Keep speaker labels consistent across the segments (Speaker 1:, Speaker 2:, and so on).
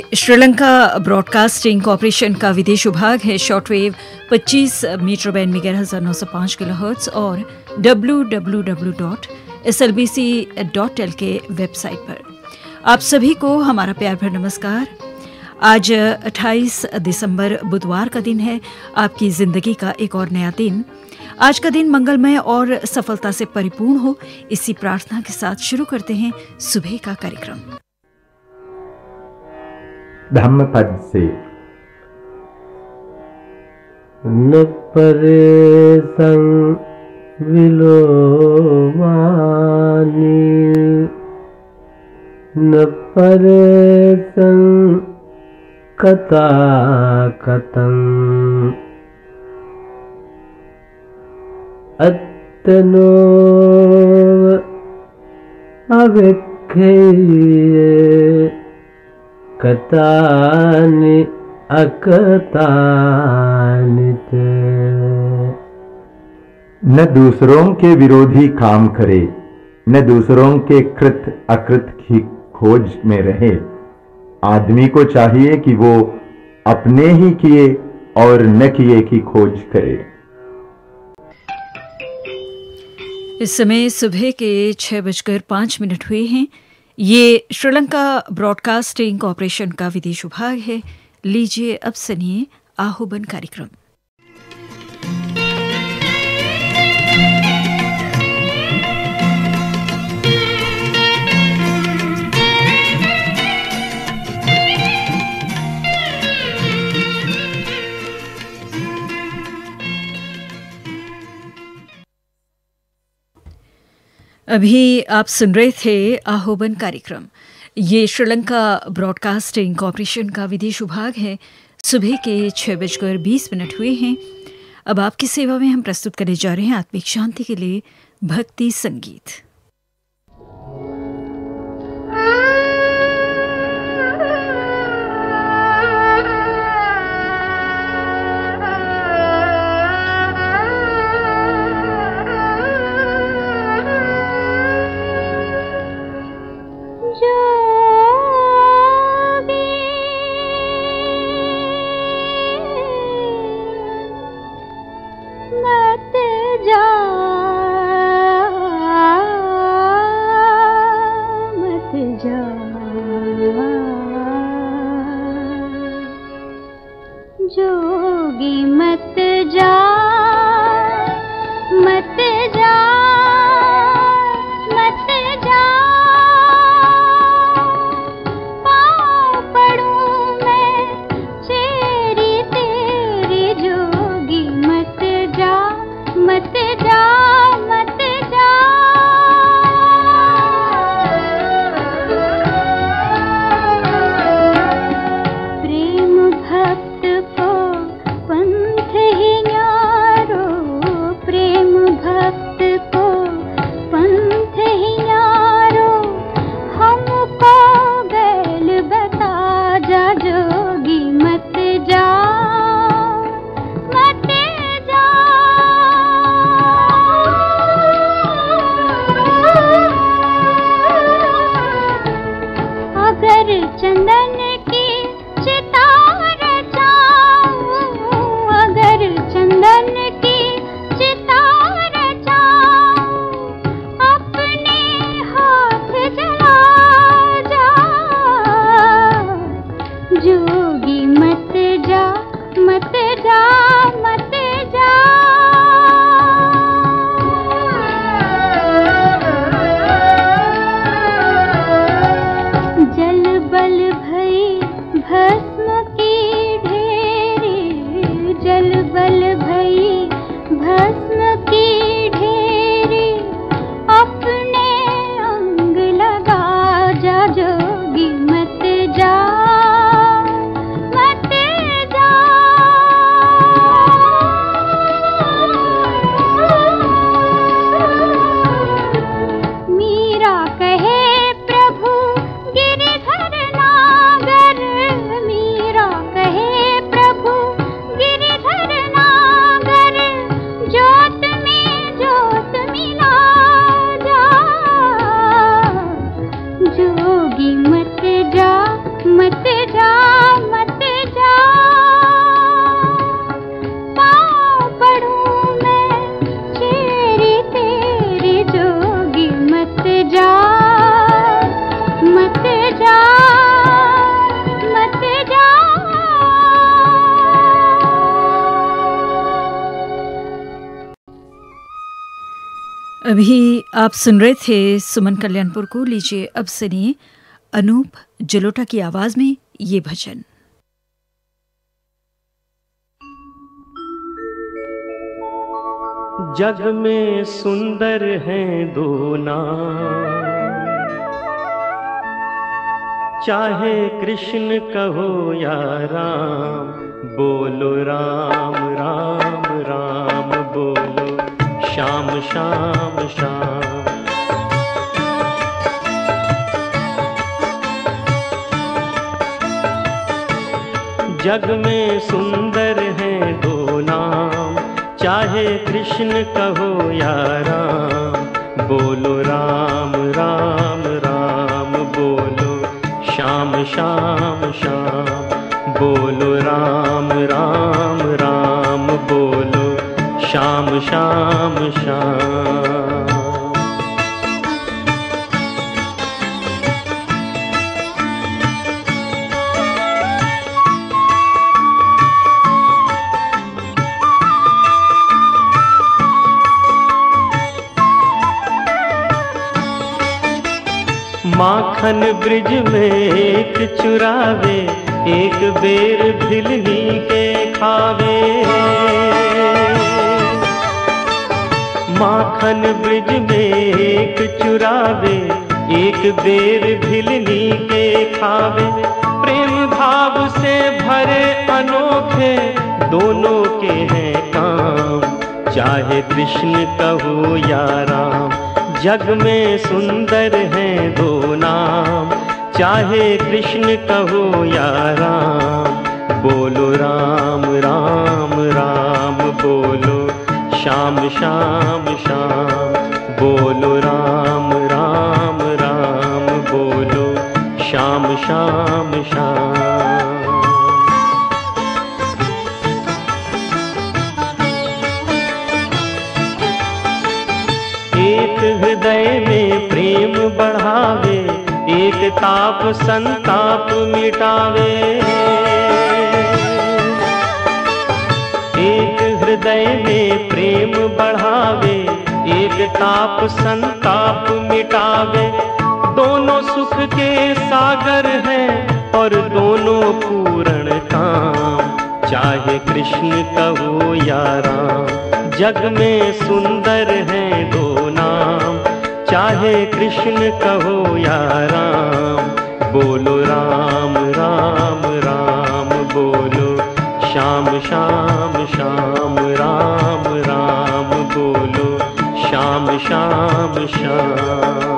Speaker 1: Sri Lanka broadcasting corporation का विदेश विभाग है। शॉर्टवेव 25 मीटर बैंड में 11,905 किलोहर्ट्ज़ और www.slbc.lk के वेबसाइट पर। आप सभी को हमारा प्यार भरा नमस्कार। आज 28 दिसंबर बुधवार का दिन है, आपकी जिंदगी का एक और नया दिन। आज का दिन मंगलमय और सफलता से परिपूर्ण हो, इसी प्रार्थना के साथ शुरू करते हैं सुबह का कार्यक्रम।
Speaker 2: धम्मपद से
Speaker 3: न परे संग विलोमानी, न परे संग कथा कथं, अत्तनो अवेक्षये कथानि अकथानि च।
Speaker 2: न दूसरों के विरोधी काम करे, न दूसरों के कृत अकृत की खोज में रहे। आदमी को चाहिए कि वो अपने ही किए और न किए की खोज करे।
Speaker 1: इस समय सुबह के 6:05 हुए हैं। ये श्रीलंका ब्रॉडकास्टिंग कॉरपोरेशन का विदेश विभाग है। लीजिए अब सुनिए आह्वान कार्यक्रम। अभी आप सुन रहे थे आह्वान कार्यक्रम। ये श्रीलंका ब्रॉडकास्टिंग कॉरपोरेशन का विदेश विभाग है। सुबह के 6:20 हुए हैं। अब आपकी सेवा में हम प्रस्तुत करने जा रहे हैं आत्मिक शांति के लिए भक्ति संगीत।
Speaker 4: मत जा
Speaker 1: अभी आप सुन रहे थे सुमन कल्याणपुर को। लीजिए अब सुनिए अनूप जलोटा की आवाज में ये भजन।
Speaker 3: जग में सुंदर हैं दो नाम, चाहे कृष्ण कहो या राम, बोलो राम राम राम बोलो, श्याम श्याम श्याम। जग में सुंदर हैं दो नाम, चाहे कृष्ण कहो या राम, बोलो राम राम राम बोलो, श्याम श्याम श्याम। बोलो राम राम राम बोलो, श्याम श्याम श्याम। माखन ब्रिज में एक चुरावे, एक बेर भिलनी के खावे। माखन ब्रिज में एक चुरावे, एक बेर भिलनी के खावे। प्रेम भाव से भरे अनोखे दोनों के हैं काम, चाहे कृष्ण कहो या राम। जग में सुंदर हैं दो नाम, चाहे कृष्ण कहो या राम, बोलो राम राम राम बोलो, श्याम श्याम श्याम। बोलो राम राम राम बोलो, श्याम श्याम श्याम। एक हृदय में प्रेम बढ़ावे, एक ताप संताप मिटावे। एक हृदय में प्रेम बढ़ावे, एक ताप संताप मिटावे। दोनों सुख के सागर हैं और दोनों पूर्ण काम, चाहे कृष्ण कहो या राम। जग में सुंदर हैं दो नाम, चाहे कृष्ण कहो या राम, बोलो राम राम राम बोलो, श्याम श्याम श्याम। राम राम बोलो, श्याम श्याम श्याम।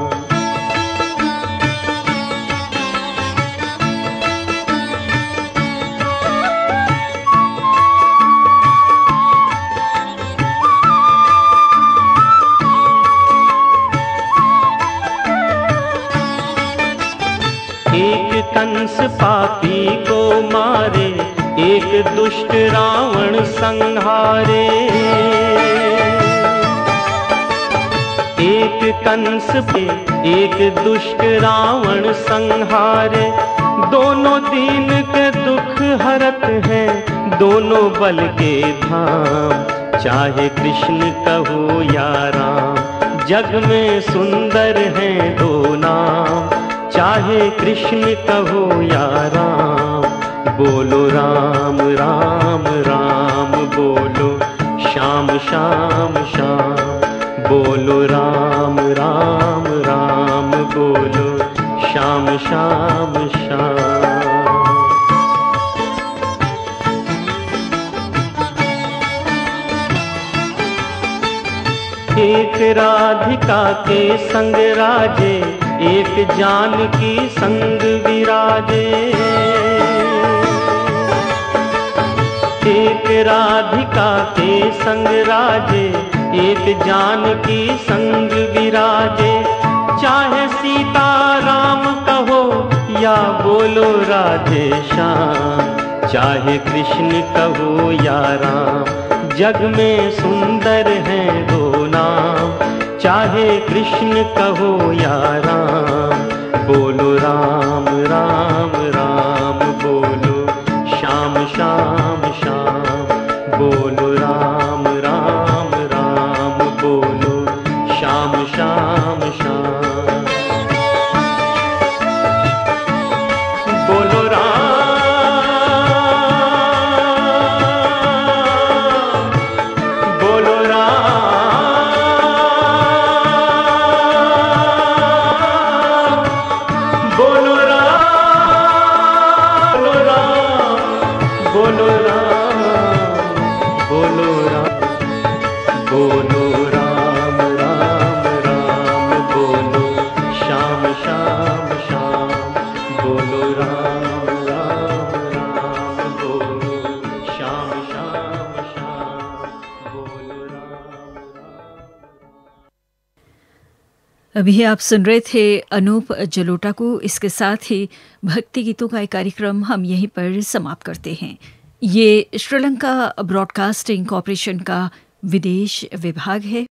Speaker 3: एक कंस पापी को मारे, एक दुष्ट रावण संहारे। एक कंस पे एक दुष्ट रावण संहारे। दोनों दीन के दुख हरत हैं, दोनों बल के धाम, चाहे कृष्ण कहो या राम। जग में सुंदर हैं दो नाम, चाहे कृष्ण कहो या राम, बोलो राम राम राम बोलो, श्याम श्याम श्याम। बोलो राम राम राम बोलो, श्याम श्याम श्याम। एक राधिका के संग राजे, एक जानकी संग विराजे। एक राधिका के संग राजे, एक जानकी संग विराजे। चाहे सीता राम कहो या बोलो राधे श्याम, चाहे कृष्ण कहो या राम। जग में सुंदर हैं दो नाम, चाहे कृष्ण कहो या राम, बोलो राम राम राम बोलो, श्याम श्याम श्याम। बोलो राम राम राम बोलो, श्याम श्याम बोलो राम राम राम बोलो श्याम श्याम श्याम बोलो राम राम।
Speaker 1: अभी आप सुन रहे थे अनूप जलोटा को। इसके साथ ही भक्ति गीतों का एक कार्यक्रम हम यहीं पर समाप्त करते हैं। ये श्रीलंका ब्रॉडकास्टिंग कॉरपोरेशन का विदेश विभाग है।